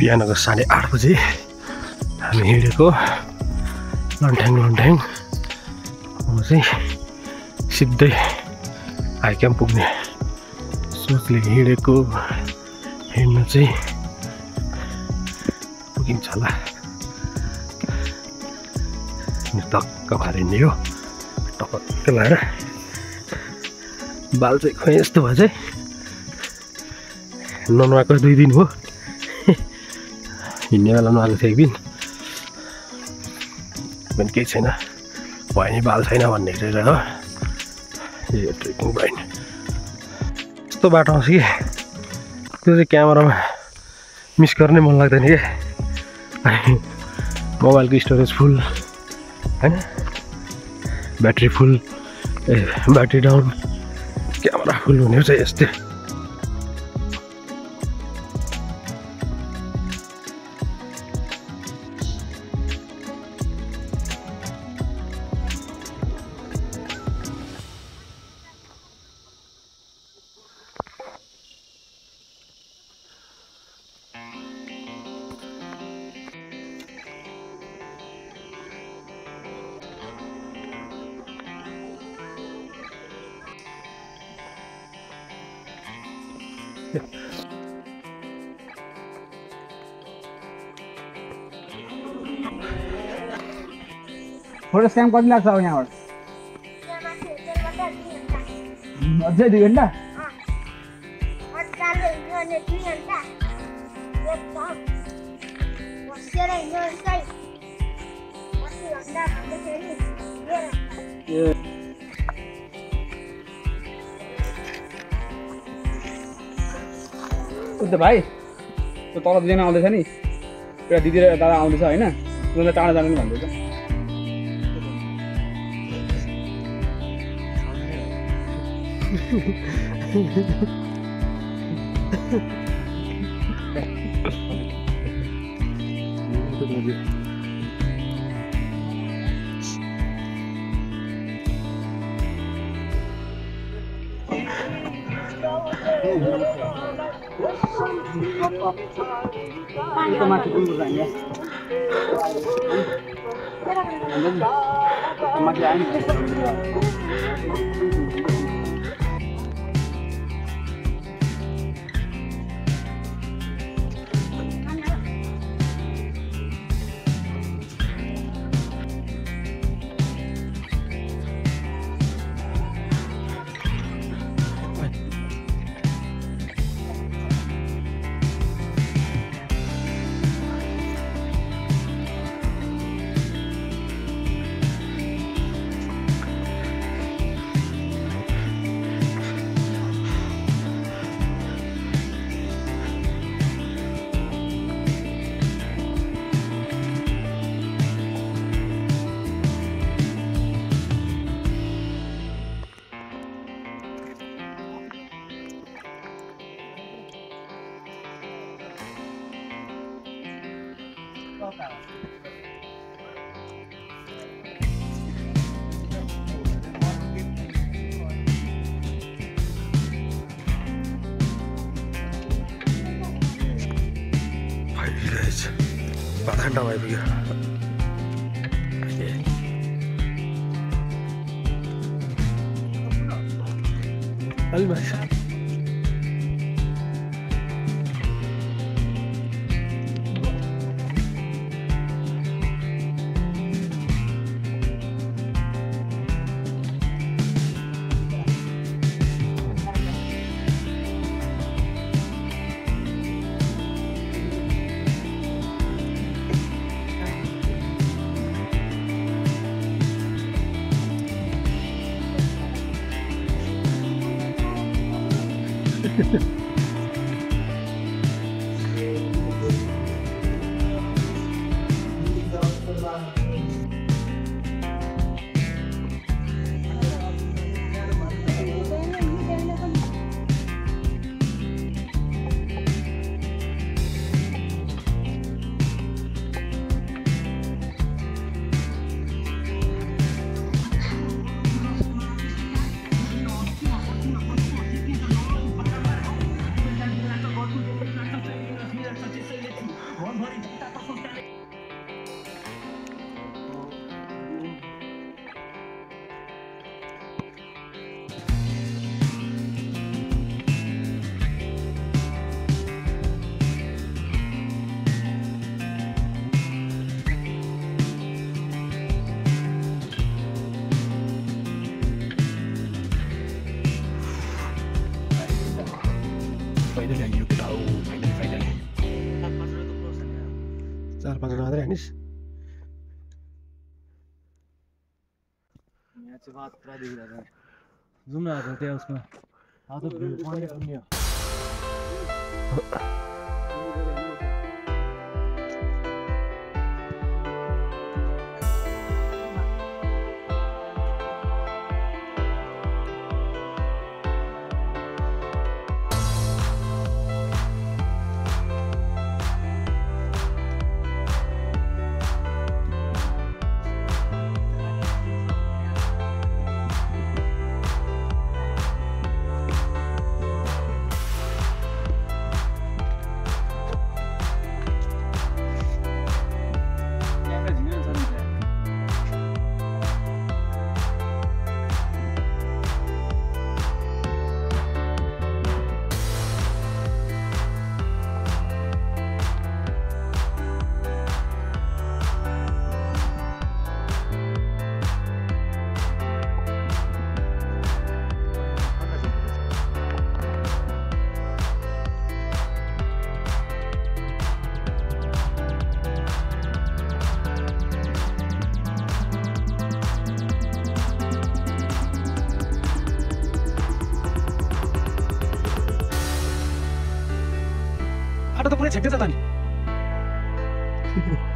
बिहानको 8:30 बजे हामी हिँडेको लन्ठ्याङ अब चाहिँ सिधै हाई क्याम्प पुग्ने सोचले हिँडेको हिँड्नु चाहिँ पुगिन्छ होला टक्क भएर हिँड्ने हो टपक्क लगाएर बाल चाहिँ खोइ यस्तो भयो चाहिँ ननुहाएको 2 दिन हो हिँड्ने बेला नुहाएको थियो 1 दिन पनि केही छैन भयो नि बाल छैन भन्ने हेरेर हो यो ट्रेकिङ भयो यस्तो बाटो आउँछ कि त्यो चाहिँ क्यामेरामा मिस गर्ने मन लाग्दैन क्या मोबाइलको स्टोरेज फुल हैन battery full battery down camera full हुने चाहिँ यस्तै फोटो स्क्याम कति लाग्छ अब यहाँबाट अझै 2 घण्टा उता भाइ त्यो तल 2 जना आउँदैछ नि एउटा दिदी र दादा आउँदैछ होइन उनीहरूलाई टाढा जानु नि भन्दैछ itu masih dulu ya masih angin घन्टा भइपुग्यो अलि भाइ फाइनली आइयो केटा हो फाइनली 4-5 जना मात्रै हानिस् यहाँ चाहिँ बात पुरा देखिरहेको छ जाउँ न आज त्यहाँ उसमा आज पानी पुग्ने हो आटा त पुरै छेक्दै छ त नि